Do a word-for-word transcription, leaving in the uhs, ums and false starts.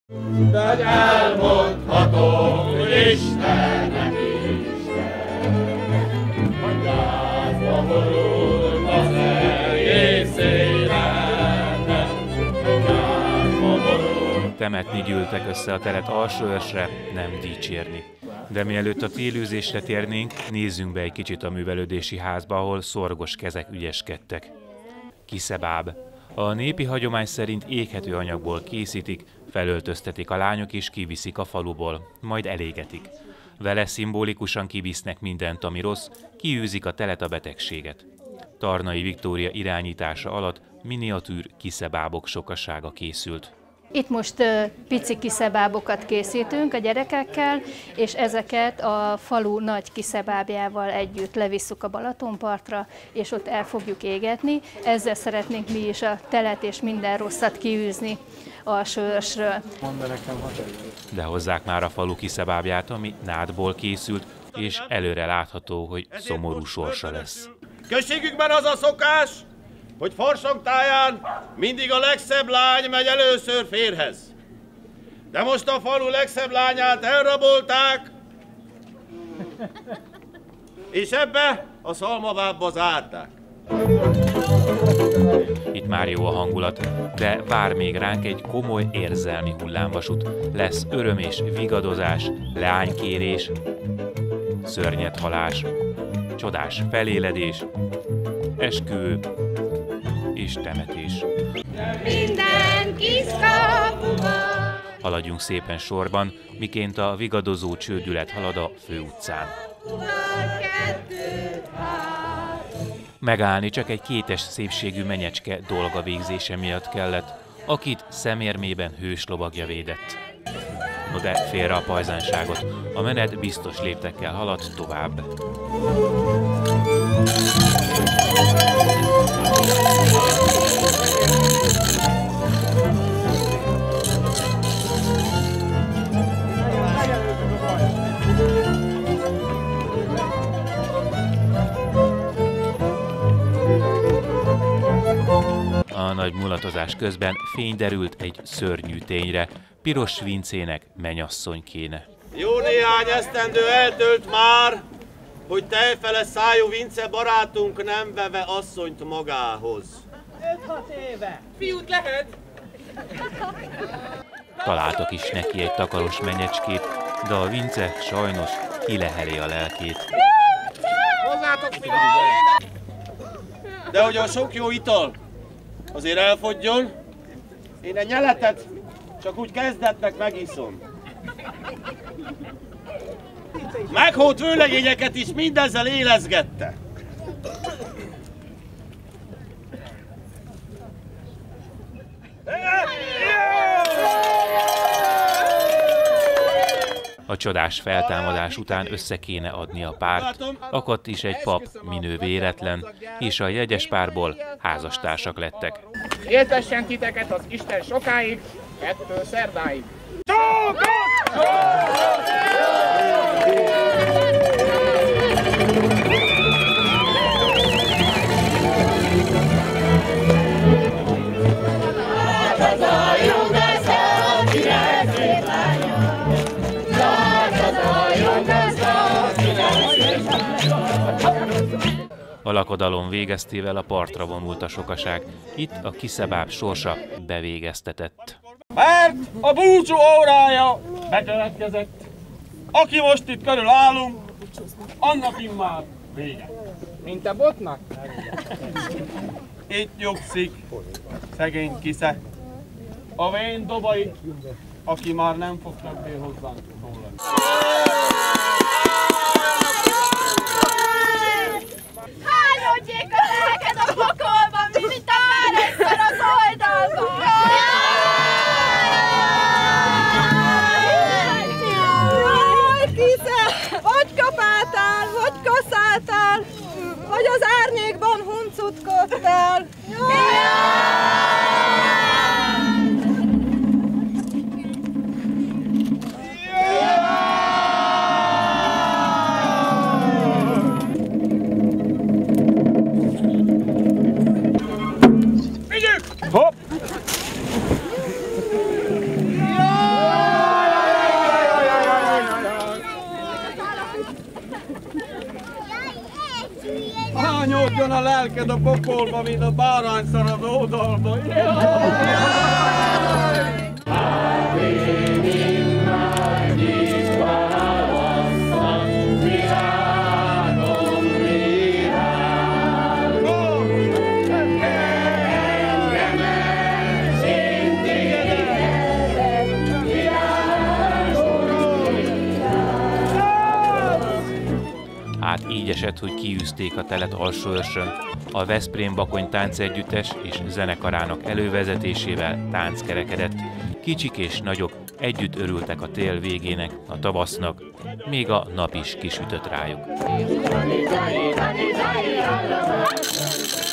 De elmondhatom, Istennek Isten, hogy lázba borult az egész életem, lázba borult. Temetni gyűltek össze a telet alsóörsre, nem dicsérni. De mielőtt a télőzésre térnénk, nézzünk be egy kicsit a művelődési házba, ahol szorgos kezek ügyeskedtek. Kiszebáb. A népi hagyomány szerint éghető anyagból készítik, felöltöztetik a lányok és kiviszik a faluból, majd elégetik. Vele szimbolikusan kivisznek mindent, ami rossz, kiűzik a telet, a betegséget. Tarnai Viktória irányítása alatt miniatűr kiszebábok sokasága készült. Itt most uh, pici kiszebábokat készítünk a gyerekekkel, és ezeket a falu nagy kiszebábjával együtt levisszük a Balatonpartra, és ott el fogjuk égetni. Ezzel szeretnénk mi is a telet és minden rosszat kiűzni a sörsről. De hozzák már a falu kiszebábját, ami nádból készült, és előre látható, hogy szomorú sorsa lesz. Községükben az a szokás, hogy farsang táján mindig a legszebb lány megy először férhez. De most a falu legszebb lányát elrabolták, és ebbe a szalmabábba zárták. Itt már jó a hangulat, de vár még ránk egy komoly érzelmi hullámvasút. Lesz öröm és vigadozás, leánykérés, szörnyethalás, csodás feléledés, esküvő és temetés. Minden kis kapuba. Haladjunk szépen sorban, miként a vigadozó csődület halad a főutcán. Megállni csak egy kétes szépségű menyecske dolga végzése miatt kellett, akit szemérmében hős lovagja védett. No de félre a pajzánságot, a menet biztos léptekkel halad tovább. A nagy mulatozás közben fény derült egy szörnyű tényre, Piros Vincének menyasszony kéne. Jó néhány esztendő eltölt már, hogy tejfele szájú Vince barátunk nem veve asszonyt magához. öt-hat éve. Fiút lehet? Találtak is neki egy takaros menyecskét, de a Vince sajnos kileheli a lelkét. Hozzátok finom! De hogy a sok jó ital azért elfogjon, én a nyeletet csak úgy kezdetnek megiszom. Meghót vőlegényeket is mindezzel élezgette. A csodás feltámadás után össze kéne adni a párt, akadt is egy pap, minő véletlen, és a jegyes párból házastársak lettek. Éltessen titeket az Isten sokáig, ettől szerdáig. A lakodalom végeztével a partra vonult a sokaság. Itt a kiszebáb sorsa bevégeztetett. Mert a búcsú órája bekövetkezett. Aki most itt körül állunk, annak immár vége. Mint a botnak? Itt nyugszik szegény Kisze, a vén dobai, aki már nem fog többé hozzánk szólani. Hányodjék a lelked a pokolban, mint a már egyszer az oldalban! Jaj, Kisze! Vagy kapáltál, vagy kaszáltál, vagy az árnyékban huncutkodtál. a lelked a pokolba, mint a bárányszar az oldalba. Hát így esett, hogy kiűzték a telet Alsóörsön. A Veszprém Bakony táncegyüttes és zenekarának elővezetésével tánc kerekedett. Kicsik és nagyok együtt örültek a tél végének, a tavasznak, még a nap is kisütött rájuk.